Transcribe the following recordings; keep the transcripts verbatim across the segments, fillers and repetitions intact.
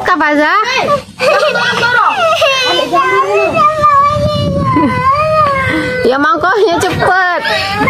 Kak Faza? Ya mangkoknya cepet.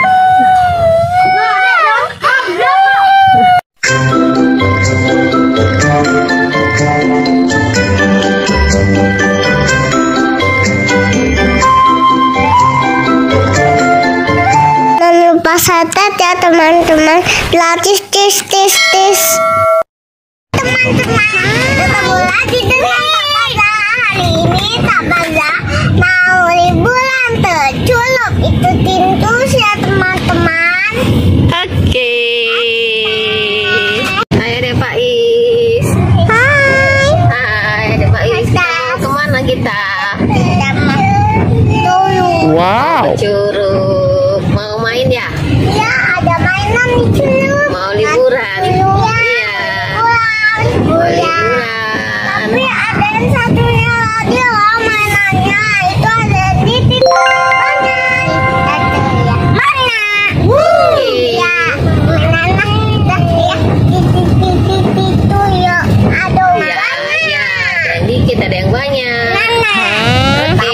Satet ya teman-teman, latih tis tis tis. Teman-teman, ketemu lagi dengan Kak Faza. Hari ini Kak Faza mau liburan ke Culuk. Itu tintus ya teman-teman. Oke. Ayo deh Pak Is. Hai. Hai deh Pak Is. Kita mau kemana kita? Kita mau dulu. Wow. Curug. Mau main ya? Ya, ada mainan di Culuk. Mau liburan? Iya. Mau Liburan. liburan. Tapi ada yang satunya lagi loh mainannya. Itu ada di tikungannya. Mana? Iya. Mainannya udah ya. Titik-titik itu yuk. Aduh. Ya, ya. Jadi kita ada yang banyak. Oke.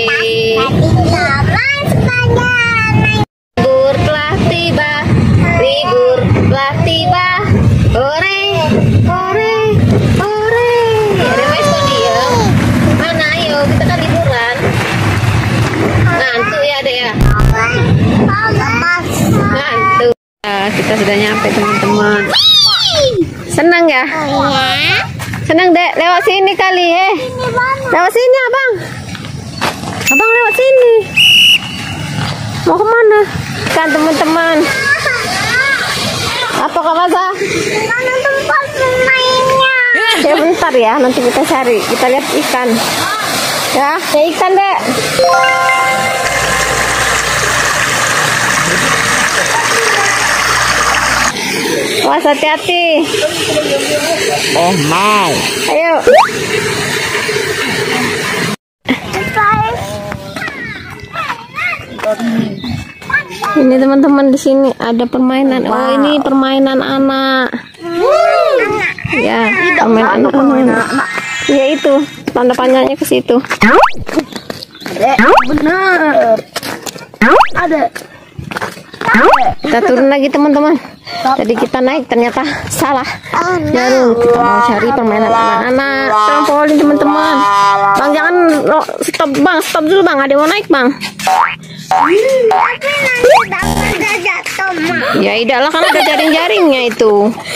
Libur telah tiba. Libur telah tiba. Ore, ore, ore. Ada Mas kok diem? Mana ayo kita kan liburan. Ngantuk ya Dek ya? Ngantuk. Nah, kita sudah nyampe teman-teman. Senang ya? Senang Dek, lewat sini kali eh. Lewat sini abang. Abang lewat sini. Mau kemana? Kan teman-teman. Apa Kak Faza? Mana tempat bermainnya? Ya bentar ya, nanti kita cari. Kita lihat ikan. Ya, ya ikan Dek. Awas hati-hati. Oh mau. Ayo. Ini teman-teman, di sini ada permainan. Oh, ini permainan anak. Ya, permainan anak. Ya itu, tanda panjangnya ke situ. Benar. Ada. Kita turun lagi teman-teman. Tadi kita naik ternyata salah. Baru kita mau cari permainan anak-anak. Trampolin teman-teman. Bang jangan oh, stop bang, stop dulu bang. Ada mau naik bang. Tapi nanti dapat jatuh mah. Ya idahlah kan ada jaring-jaringnya itu.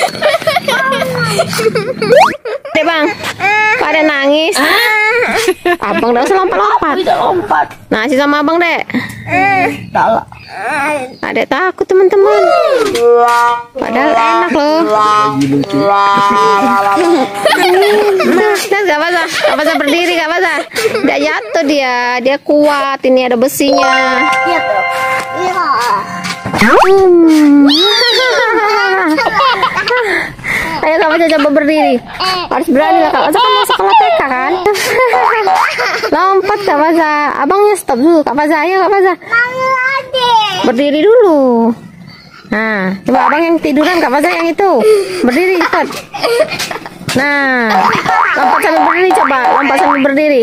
Dek bang, pada nangis. Abang udah usah lompat-lompat. Lompat. Nasi sama abang dek. Salah. Adek takut teman-teman. Padahal enak loh. Lagi lucu. Nah, gak apa-apa, gak apa-apa berdiri, gak apa-apa. Gak jatuh dia, dia kuat. Ini ada besinya. Iya. Iya. Hmm. Ayo Kak Faza coba berdiri. Harus berani lah Kak Faza kan mau sekolah T K kan. Lompat Kak Faza. Abangnya stop dulu Kak Faza. Ayo Kak Faza. Berdiri dulu. Nah, coba abang yang tiduran Kak Faza yang itu. Berdiri cepat. Nah, lompat sambil berdiri coba. Lompat sambil berdiri.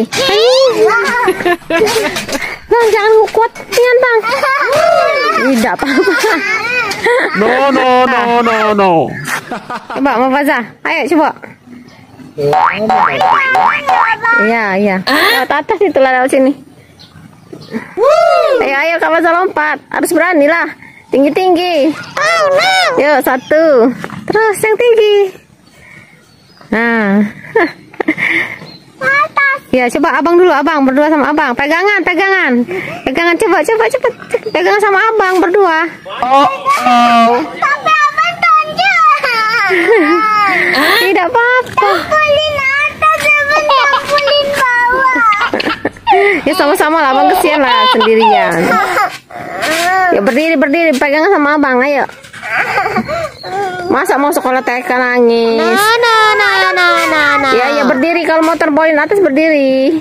Bang jangan kuat nian bang. Tidak apa-apa. No no no no no. Coba mau Faza. Ayo coba. Iya iya. Lewat atas itu lah lewat sini. Ayo ayo Kak Faza lompat. Harus berani lah. Tinggi tinggi. Yuk satu. Terus yang tinggi. Nah. Ya coba abang dulu, abang berdua sama abang. Pegangan, pegangan, pegangan coba, coba cepet. Pegangan sama abang berdua. Oh oh. Tapi abang tonjol. Tidak apa-apa. Trampolin atas abang trampolin bawah. Ya sama-sama lah, abang kesian lah sendirian. Ya berdiri berdiri, pegangan sama abang, ayo. Masa mau sekolah T K nangis? Nah, nah, nah, nah, nah, nah. Ya ya berdiri, kalau mau trampolin atas berdiri.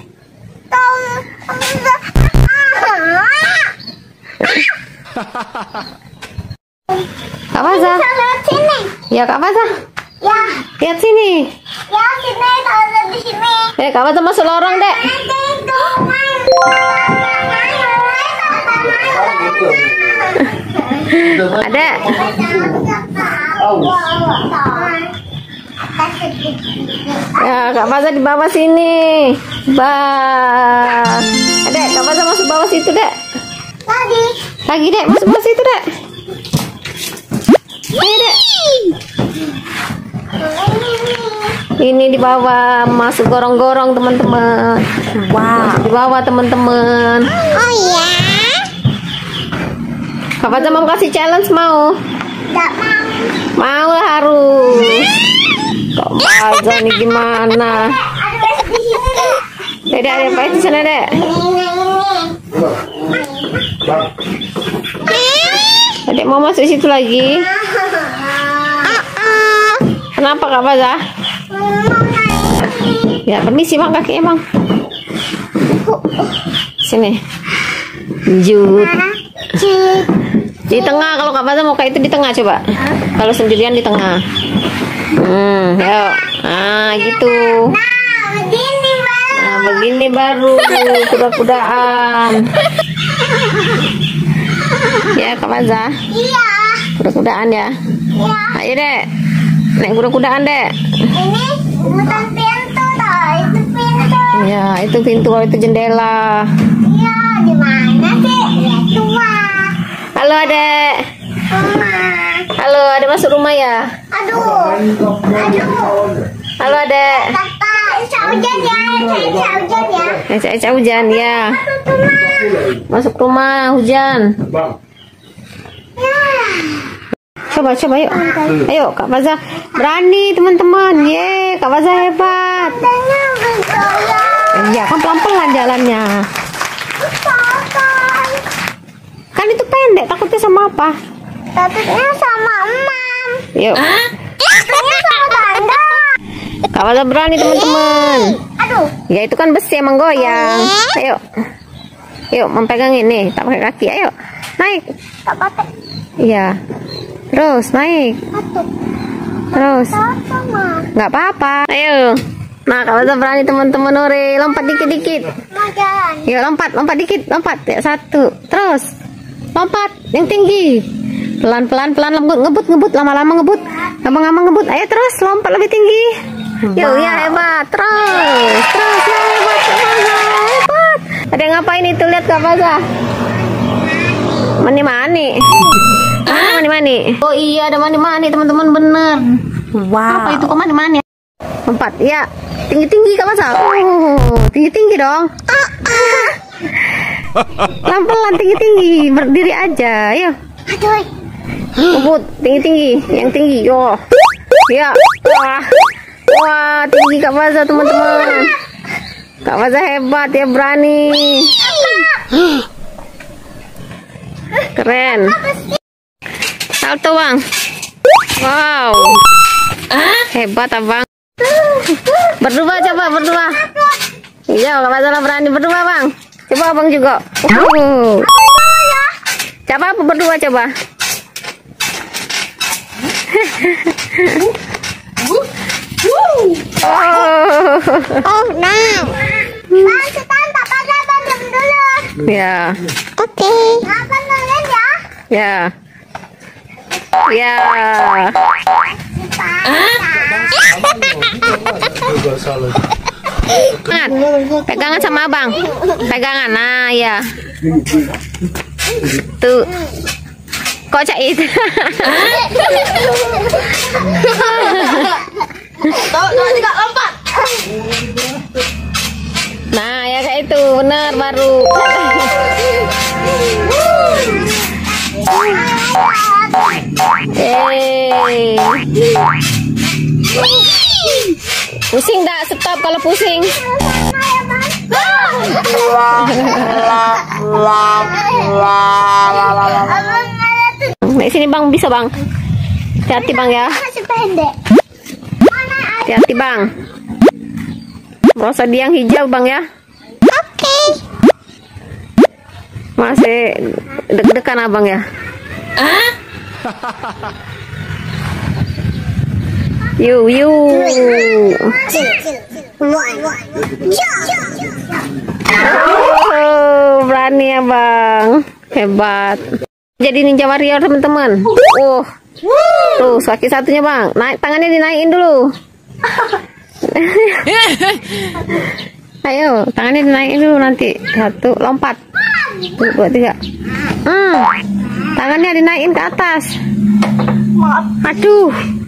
Kak Faza. Lewat sini. Ya Kak Faza. Ya, Lihat sini. ya sini kalau di sini Dek, Kak Faza masuk lorong, Dek. Ada. Ya, Kak Faza di bawah sini. Bah. Dek, Kak Faza masuk bawah situ, Dek. Tadi. Lagi, Dek, masuk bawah situ, Dek. Ayo, Dek. Ini di bawah, masuk gorong-gorong, teman-teman. Wow, di bawah, teman-teman. Oh iya. Kak Faza mau kasih challenge, mau? Tidak mau. Mau lah, harus. Kak Faza nih gimana? Ada di sini. Dek, Dek, ada apa di sana, Dek? Dek mau masuk situ lagi? Kenapa, Kak Faza? Ya, permisi bang, kakinya bang. Sini. Jut. Di tengah, kalau Kak Faza mau kayak itu di tengah coba. Kalau sendirian di tengah. Hmm, yuk. Nah, gitu. Nah, begini baru. Nah, begini baru kuda-kudaan. Ya, Kak Faza. Iya. Kuda-kudaan ya. Iya. Ayo, Dek. Naik kuda-kudaan, Dek. Ini bukan pintu toh, itu pintu. Ya, itu pintu, itu jendela. Iya, di mana sih? Lihat tua. Halo, Adek. Rumah. Halo, Adek masuk rumah ya? Aduh. Aduh. Halo, Adek. Kata Isa hujan ya, Isa hujan ya. Ece-ece hujan ya. Masuk rumah hujan. Ya. Coba, coba yuk. Ayo, Kak Faza. Berani, teman-teman. Ye, Kak Faza hebat. Tanya bergoyang. Iya, kan pelan-pelan jalannya. Pakai. Kan itu pendek, takutnya sama apa? Takutnya sama emam. Yuk. Takutnya sama tanda. Kak Faza berani, teman-teman. Aduh. Ya, itu kan besi emang goyang. Ayo. Yuk, mempegang ini. Tak pakai kaki. Ayo. Naik. Tak pakai. Iya. Terus naik. Aduh. Terus. Sama. Nggak apa-apa. Ayo. Nah, Kak Faza berani, teman-teman. Ore, lompat dikit-dikit. Mau jalan. Yuk, lompat, lompat dikit, lompat. Ya, satu. Terus. Lompat yang tinggi. Pelan-pelan, pelan ngebut, ngebut, ngebut, lama-lama ngebut. Lama-lama ngebut. Ayo terus, lompat lebih tinggi. Yuk, ya hebat. Terus. Terus, ya hebat, Kak Faza. Hebat. Ada yang ngapain itu? Lihat, Kak Faza. Mani-mani. Ah, mani-mani. Oh iya, ada mani-mani, teman-teman, bener. Wow. Apa itu kok mani-mani? Empat, ya. Tinggi-tinggi, Kak Faza. Oh, tinggi-tinggi dong. Pelan-pelan, tinggi-tinggi. Berdiri aja, ayo. Aduh. Ngebut, tinggi-tinggi. Yang tinggi, yo. Ya. Wah. Wah, tinggi Kak Faza, teman-teman. Kak Faza hebat ya, berani. Keren. Salto, Bang. Wow. Hebat, Abang. Berdua coba, berdua. Iya, Kak Faza berani berdua, Bang. Coba Abang juga. Uh. Coba apa berdua coba. Oh. Oh, nah. Bang, kita tak pada bandem dulu. Ya. Oke. Nah, bandengin ya. Ya. Ya. Pegangan. Pegangan sama Abang. Pegangan. Nah, ya. Tuh. Kok cak itu? Tuh, tuh, tidak lompat. Nah, ya kayak itu. Benar, baru. Eh. Pusing dah, stop kalau pusing. Nah, sini Bang, bisa Bang. Hati-hati Bang ya. Masih pendek. Hati-hati Bang. Merasa dia yang hijau Bang ya. Oke. Masih deg-degan Abang ya. Yu yu. Cil, cil, cil. Oh, berani ya bang, hebat. Jadi ninja warrior teman-teman. Oh, tuh kaki satunya bang, naik tangannya dinaikin dulu. Ayo, tangannya dinaikin dulu nanti. Satu, lompat. Tuh, dua, tiga. Hmm, tangannya dinaikin ke atas. Aduh.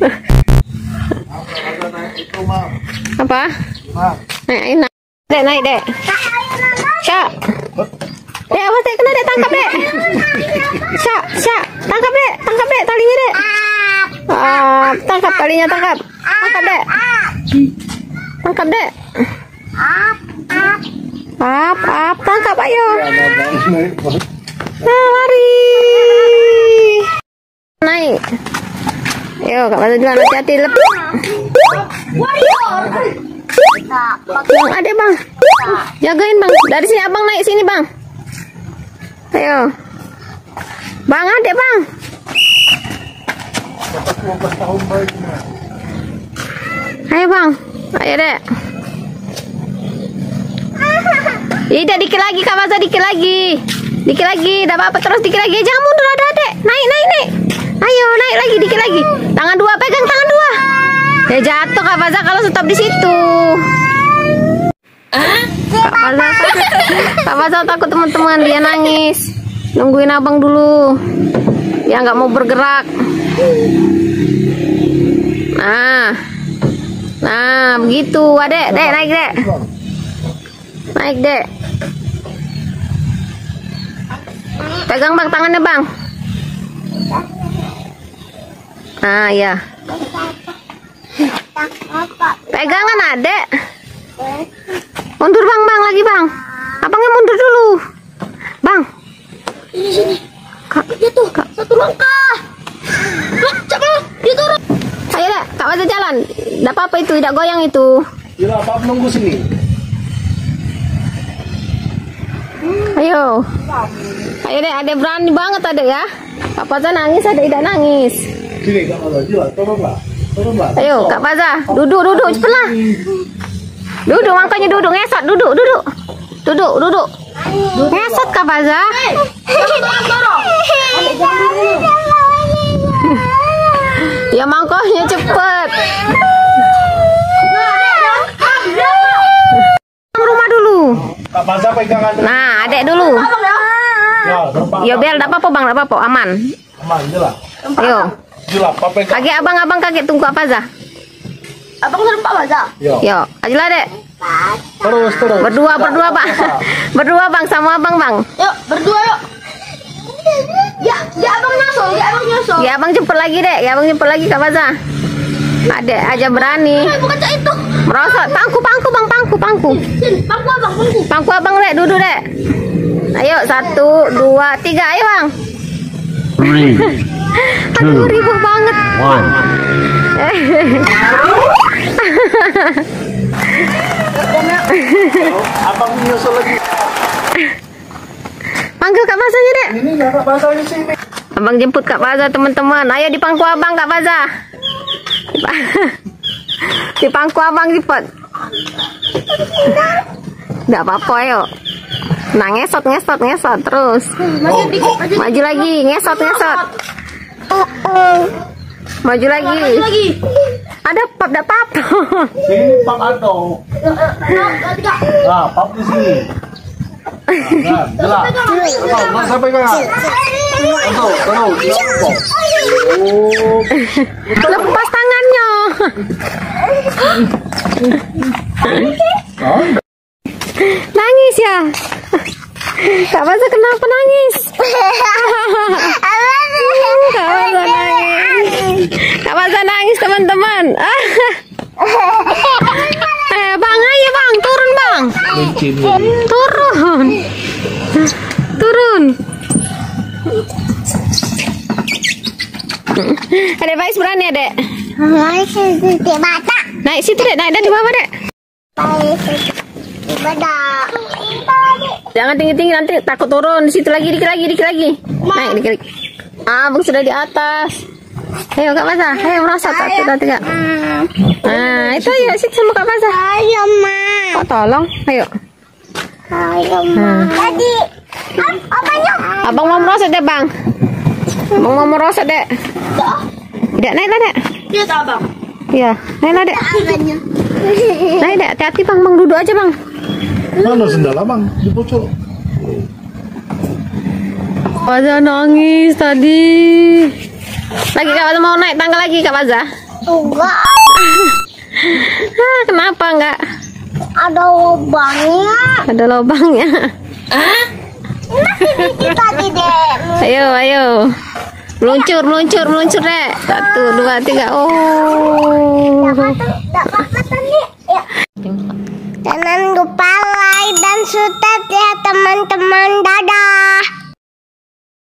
Apa? Naik, naik, dek, naik dek. Syak. Dek, awas dek, kena dek, tangkap dek. Syak, syak, tangkap dek, tangkap dek, talinya dek. Ah, tangkap talinya, tangkap. Tangkap dek. Tangkap dek. Ap, ap, tangkap ayo. Nah, lari. Naik. Yo, Kak Baza jalan, hati-hati lebih. Bang, adek bang, jagain bang. Dari sini abang naik sini bang. Ayo, bang adek bang. Ayo bang, ayo dek. Tidak, dikit lagi Kak Baza, dikit lagi, dikit lagi. Dah apa-apa, terus dikit lagi. Jangan mundur ada adek. Naik, naik, naik. Ayo naik lagi, dikit lagi. Tangan dua, pegang tangan dua. Ya jatuh Kak Baza kalau stop di situ. Kak Baza, Kak Baza takut teman-teman, dia nangis. Nungguin abang dulu. Dia nggak mau bergerak. Nah, nah begitu, adek, dek naik dek, naik dek. Pegang bang tangannya bang. Ah ya. Pegangan adek. Mundur bang, bang lagi bang. Abangnya mundur dulu. Bang. Ini sini. Kak, Dia tuh satu langkah. Hah, coba dia turun. ayo dek, Kak Baza jalan. Tidak apa-apa itu, tidak goyang itu. Ya, Pak nunggu sini. Ayo. Ayo dek, adek berani banget adek ya. Kak Baza nangis, adek tidak nangis. Sini Kak Baza, jalan, turunlah. Turunlah. Ayo Kak Baza, duduk, duduk, cepetlah. Duduk, makanya duduk, ngesot, duduk, duduk. Duduk, duduk. Ngesot Kak Baza. Ya mangkoknya cepet. Rumah dulu. Kak Baza pegangan. Nah, adek dulu. Ya, serempak. Ya biar tidak apa-apa bang, tidak apa-apa, aman. Aman, jelas. Ayo. Jelas, Pak pegang. Kaget abang-abang, kaget tunggu Kak Baza. Abang serempak Baza. Yo. Yo, ajalah dek. Terus, terus. Berdua, berdua bang. Berdua bang sama abang bang. Yuk, berdua yuk. Ya, ya abang nyusul, ya abang nyusul. Ya abang jemput lagi dek, ya abang jemput lagi Kak Baza. Adek aja berani. Eh, bukan cak itu. Merosot, pangku, pangku bang, pangku, pangku. Sini, pangku abang, pangku. Pangku abang dek, duduk dek. Ayo, satu, dua, tiga, ayo bang. Three, Aduh, ribet banget. one. Abang nyusul lagi. Panggil Kak Bazanya dek. Ini nggak Kak Baza di sini. Abang jemput Kak Baza teman-teman. Ayo di pangku abang Kak Baza. Di pangku abang cepat. Nggak apa-apa ayo. Nah ngesot ngesot ngesot terus. Masih dikit, masih Maju lagi ngesot ngesot. Maju lagi. Maju lagi. Ada pap ada pap. Sini Pak Ado. Nah, Pak di sini. Nah, jelas. Oh, nggak sampai kan? Tuh, tuh, tuh. Oh. Lepas tangannya. Oh. Nangis ya. Kak Baza kenapa nangis? Kak Baza nangis. Kak Baza nangis teman-teman. Eh bang, ayo bang, turun bang. Turun. Turun. Adek Faiz berani adek. Masih di mata. Naik situ dek, naik di bawah dek. Di badak. Jangan tinggi-tinggi nanti takut turun. Di situ lagi, dikit lagi, dikit lagi. Naik dikit lagi. Ah, bang sudah di atas. Ayo Kak Baza, ayo merosot satu, dua, tiga. Nah, itu ayo sit sama Kak Faza. Ayo, Ma. Kok tolong? Ayo. Ayo, Ma. Tadi, apanya? Abang mau merosot deh, Bang. Abang mau merosot deh. Dek, naik lah, Dek. Dia tahu, Bang. Iya, naik lah, Dek. Apanya? Naik, Dek. Hati-hati, Bang. Bang duduk aja, Bang. Mana sendal abang? Di pojok. Faza nangis tadi. Lagi Kak Faza mau naik tangga lagi, Kak Faza. Enggak. Ah, kenapa enggak? Ada lubangnya. Ada lubangnya. Masih dikit tadi, Dek. Ayo, ayo. Meluncur, meluncur, meluncur, Dek. Satu, dua, tiga. Oh. Enggak apa-apa tadi. Ya. Jangan lupa like dan subscribe ya teman-teman. Dadah.